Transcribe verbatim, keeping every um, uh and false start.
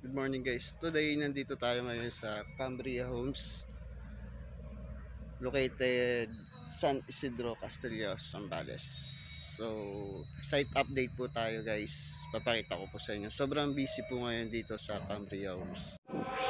Good morning guys. Today nandito tayo ngayon sa Cambria Homes located San Isidro, Castilejos, Zambales. So, site update po tayo guys. Papakita ko po sa inyo. Sobrang busy po ngayon dito sa Cambria Homes.